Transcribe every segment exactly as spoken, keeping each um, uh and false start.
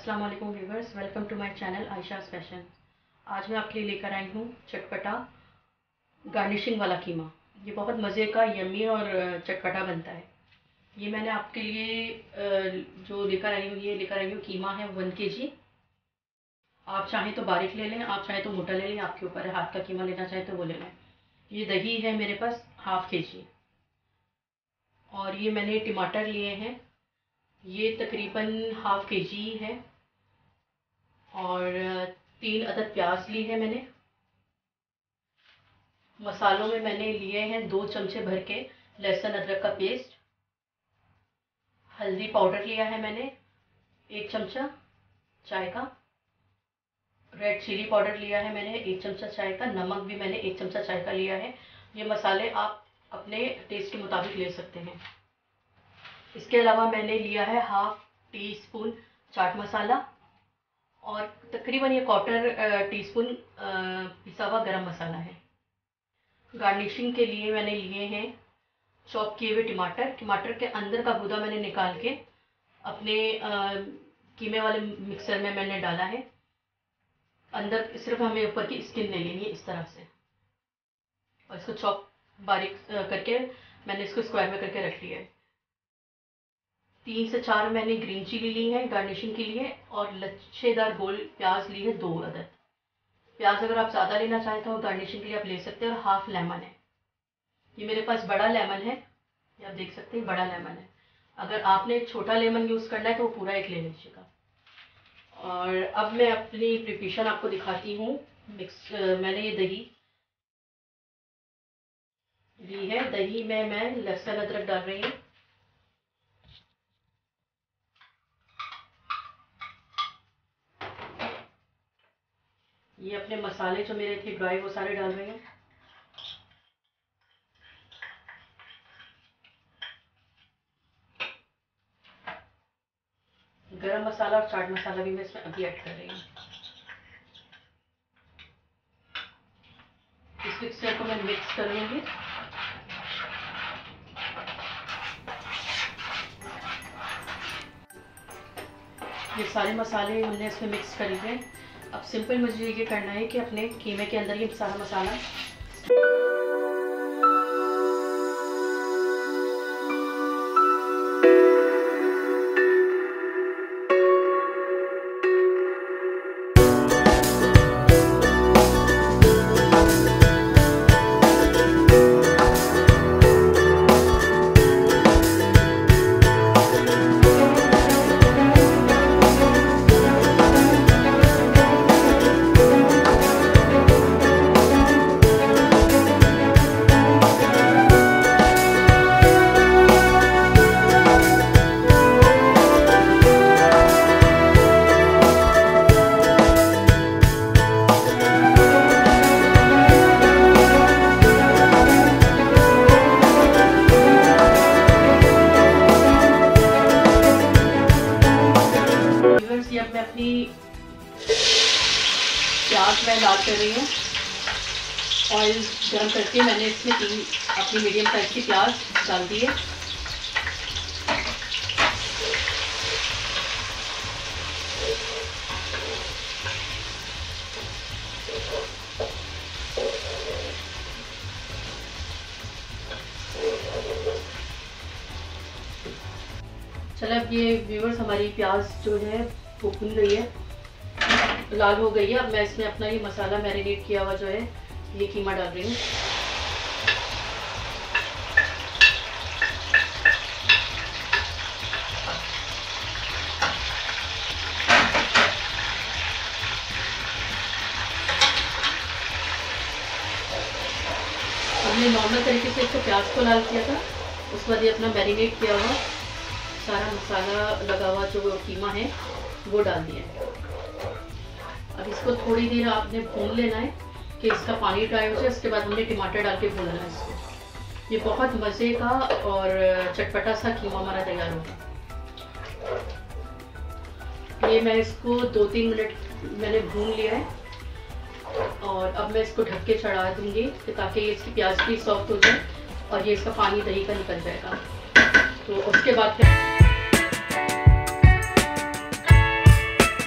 अस्सलाम वालेकुम viewers, welcome to my channel Ayesha's fashion. आज मैं आपके लिए लेकर आई हूँ चटपटा गार्निशिंग वाला कीमा। ये बहुत मज़े का, यम्मी और चटपटा बनता है। ये मैंने आपके लिए जो लेकर आई हूँ, ये लेकर आई हूँ कीमा है वन के जी। आप चाहें तो बारीक ले लें, आप चाहें तो मोटा ले लें, आपके ऊपर है। हाथ का कीमा लेना चाहें तो वो ले लें। ये दही है मेरे पास हाफ के जी, और ये मैंने टमाटर लिए हैं, ये तकरीबन हाफ के जी है, और तीन अदद प्याज ली है मैंने। मसालों में मैंने लिए हैं दो चमचे भर के लहसुन अदरक का पेस्ट। हल्दी पाउडर लिया है मैंने एक चमचा चाय का। रेड चिली पाउडर लिया है मैंने एक चमचा चाय का। नमक भी मैंने एक चमचा चाय का लिया है। ये मसाले आप अपने टेस्ट के मुताबिक ले सकते हैं। इसके अलावा मैंने लिया है half teaspoon chaat masala, और तकरीबन ये क्वार्टर टी स्पून पिसा हुआ गरम मसाला है। गार्निशिंग के लिए मैंने लिए हैं चॉप किए हुए टमाटर। टमाटर के अंदर का गूदा मैंने निकाल के अपने कीमे वाले मिक्सर में मैंने डाला है। अंदर सिर्फ हमें ऊपर की स्किन ले लेनी है इस तरह से, और इसको चॉप बारीक करके मैंने इसको स्क्वायर में करके रख लिया है। तीन से चार मैंने ग्रीन चिली ली है गार्निशिंग के लिए, और लच्छेदार गोल प्याज ली है दो अदद। प्याज अगर आप ज़्यादा लेना चाहें तो गार्निशिंग के लिए आप ले सकते हैं। और हाफ लेमन है, ये मेरे पास बड़ा लेमन है, ये आप देख सकते हैं बड़ा लेमन है। अगर आपने छोटा लेमन यूज़ करना है तो वो पूरा एक ले लीजिएगा। और अब मैं अपनी प्रिपरेशन आपको दिखाती हूँ। मिक्स मैंने ये दही ली है, दही में मैं लहसुन अदरक डाल रही हूँ। ये अपने मसाले जो मेरे थे ड्राई वो सारे डाल रही हूँ। गरम मसाला और चाट मसाला भी मैं इसमें अभी ऐड कर रही हूँ। इस मिक्सचर को मैं मिक्स कर लूँगी। ये सारे मसाले हमने इसमें मिक्स कर लिए। अब सिंपल मुझे ये करना है कि अपने कीमे के अंदर ये सारा मसाला अब मैं अपनी प्याज मैं डाल कर रही हूँ। ऑयल गर्म करके मैंने इसमें तीन अपनी मीडियम साइज की प्याज डाल दी है। चलो अब ये व्यूअर्स हमारी प्याज जो है वो भुन गई है, लाल हो गई है। अब मैं इसमें अपना ये मसाला मैरिनेट किया हुआ जो है ये कीमा डाल रही हूँ। हमने नॉर्मल तरीके से इसको प्याज को लाल किया था, उसके बाद ये अपना मैरिनेट किया हुआ सारा मसाला लगा हुआ जो कीमा है वो डाल दिया है। अब इसको थोड़ी देर आपने भून लेना है कि इसका पानी ड्राई हो जाए। उसके बाद हमने टमाटर डाल के भूनना है इसको। ये बहुत मज़े का और चटपटा सा कीमा हमारा तैयार होगा। ये मैं इसको दो तीन मिनट मैंने भून लिया है, और अब मैं इसको ढक के चढ़ा दूंगी ताकि इसकी प्याज भी सॉफ्ट हो जाए और ये इसका पानी दही का निकल जाएगा। तो उसके बाद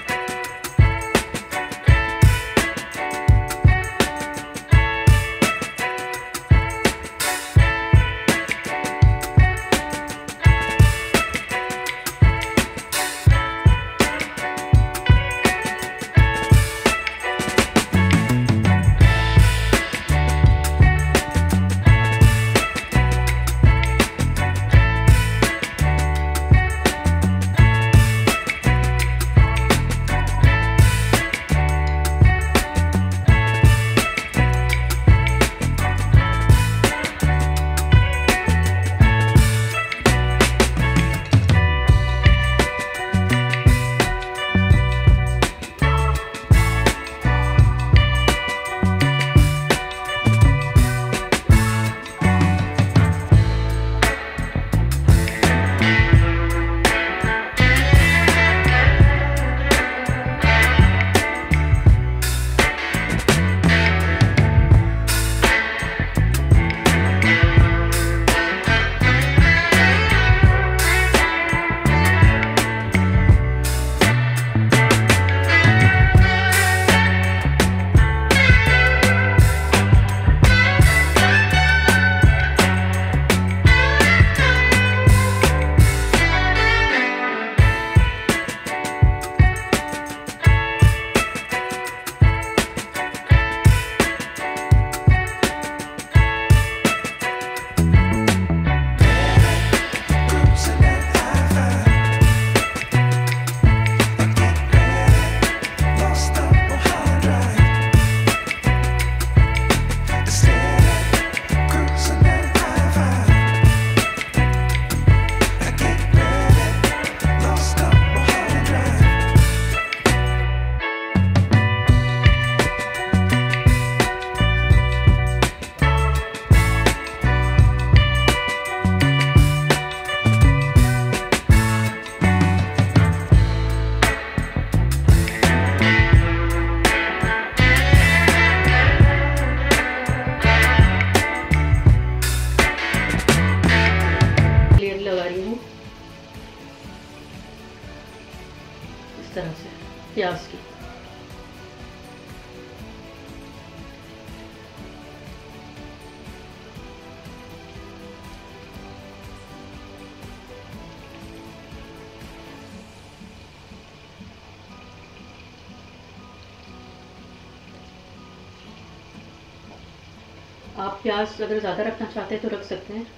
आप प्याज अगर ज़्यादा रखना चाहते हैं तो रख सकते हैं।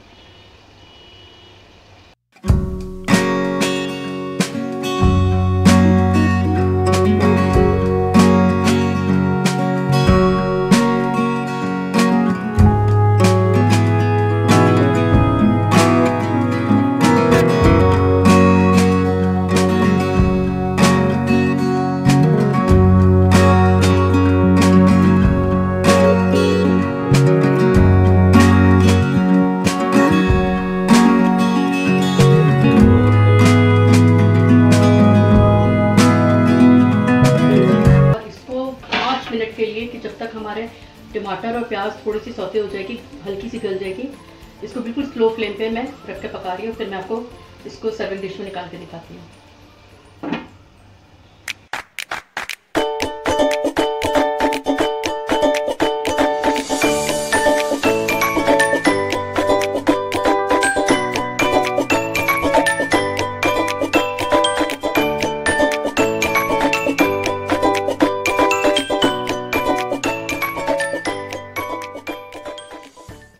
मिनट के लिए कि जब तक हमारे टमाटर और प्याज थोड़ी सी सौते हो जाएगी, हल्की सी गल जाएगी, इसको बिल्कुल स्लो फ्लेम पे मैं रख के पका रही हूँ। फिर मैं आपको इसको सर्विंग डिश में निकाल के दिखाती हूँ।